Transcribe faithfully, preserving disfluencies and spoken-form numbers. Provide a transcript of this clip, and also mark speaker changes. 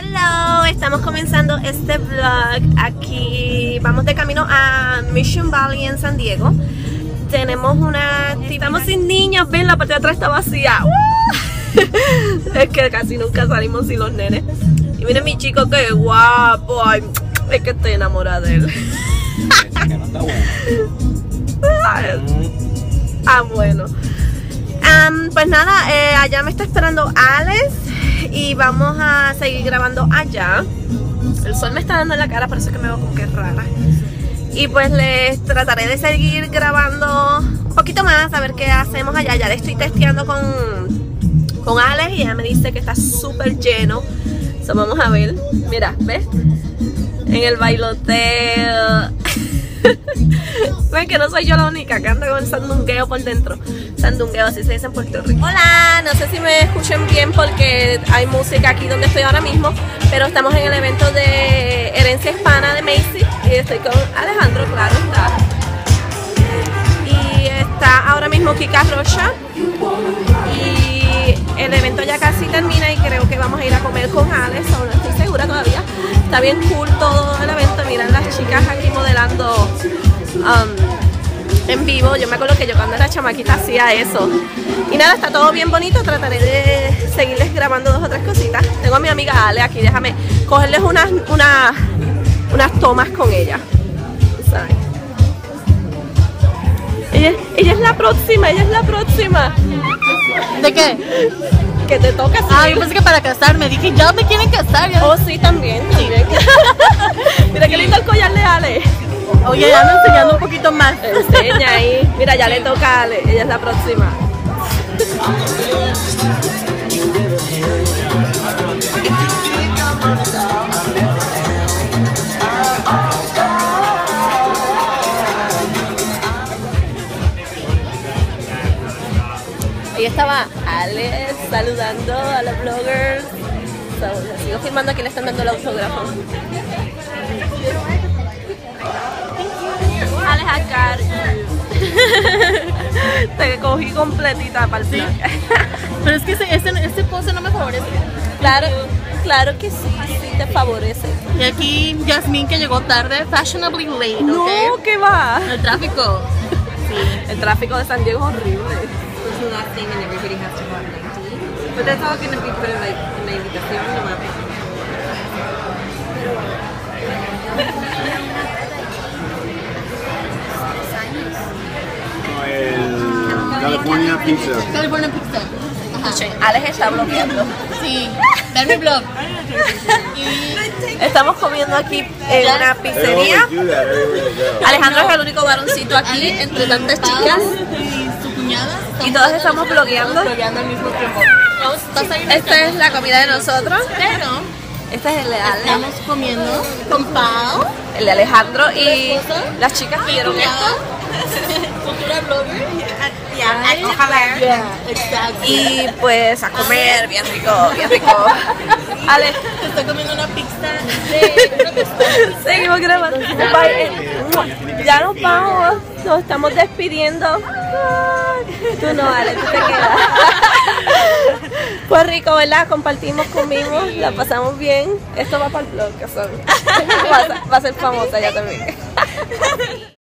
Speaker 1: Hello, estamos comenzando este vlog. Aquí vamos de camino a Mission Valley en San Diego. Tenemos una... Estamos sin niños, ven, la parte de atrás está vacía. Es que casi nunca salimos sin los nenes. Y miren mi chico, qué guapo. Ay, es que estoy enamorada de él. Ah, bueno. Um, pues nada, eh, allá me está esperando Alex y vamos a seguir grabando allá. El sol me está dando en la cara, por eso es que me veo como que rara. Y pues les trataré de seguir grabando un poquito más, a ver qué hacemos allá. Ya le estoy testeando con, con Alex y ella me dice que está súper lleno. So, vamos a ver. Mira, ¿ves? En el bailoteo. Ven que no soy yo la única que anda con el sandungueo por dentro. Sandungueo, así se dice en Puerto Rico. Hola, no sé si me escuchen bien porque hay música aquí donde estoy ahora mismo, pero estamos en el evento de herencia hispana de Macy y estoy con Alejandro, claro está. Y está ahora mismo Kika Rocha y el evento ya casi termina y creo que vamos a ir a comer con Alex, aún no estoy segura todavía. Está bien cool todo el evento, miran las chicas aquí modelando um, en vivo. Yo me acuerdo que yo cuando era chamaquita hacía eso. Y nada, está todo bien bonito, trataré de seguirles grabando dos o tres cositas. Tengo a mi amiga Ale aquí, déjame cogerles unas, unas, unas tomas con ella. ¿Sabes? Ella, ella es la próxima, ella es la próxima.
Speaker 2: ¿De qué?
Speaker 1: Que te toca.
Speaker 2: Ah, yo pensé que para casarme. Dije, ya me quieren casar. Ya.
Speaker 1: Oh, sí, también. también. Mira qué lindo el collar de Ale.
Speaker 2: Oye, ya ando enseñando un poquito más.
Speaker 1: Enseña ahí. Mira, ya le toca a Ale. Ella es la próxima. Ahí estaba Alex saludando a los bloggers. So, sigo filmando, aquí le están dando el autógrafo. Alex acá. Te cogí completita para el
Speaker 2: Sí.
Speaker 1: vlog.
Speaker 2: Pero es que ese, ese, ese pose no me favorece.
Speaker 1: Claro, claro que sí, sí te favorece.
Speaker 2: Y aquí Yasmín que llegó tarde, fashionably late, ¿ok?
Speaker 1: No, ¿qué va?
Speaker 2: El tráfico. Sí.
Speaker 1: El tráfico de San Diego es horrible.
Speaker 3: The last thing and everybody has to go at ninety. But that's all going to be put in like en la invitación, no mames.
Speaker 4: El California Pizza.
Speaker 2: California Pizza. Ajá.
Speaker 1: Alex está bloqueando.
Speaker 2: Sí. Ver mi blog. Y
Speaker 1: Estamos comiendo aquí en una pizzería. Alejandro es el único varoncito aquí entre tantas chicas.
Speaker 2: y su cuñada.
Speaker 1: Y todas estamos bloqueando.
Speaker 2: blogueando al mismo tiempo. Vamos, vas a ir
Speaker 1: Esta es la comida de nosotros.
Speaker 2: Pero
Speaker 1: Este es el de Ale,
Speaker 2: estamos comiendo con Pau.
Speaker 1: el de Alejandro y las chicas pidieron esto.
Speaker 2: Cultura blogger.
Speaker 1: Yeah, ojalá.
Speaker 2: Yeah, exacto.
Speaker 1: Y pues a comer, bien rico, bien rico. Ale,
Speaker 2: Estoy comiendo una pizza de una pizza.
Speaker 1: seguimos grabando. Bye. Ya nos vamos, nos estamos despidiendo. Ay, tú no, Ale, tú te quedas. Pues rico, ¿verdad? Compartimos, comimos, la pasamos bien. Esto va para el blog, que son. Va a, va a ser famosa ya también.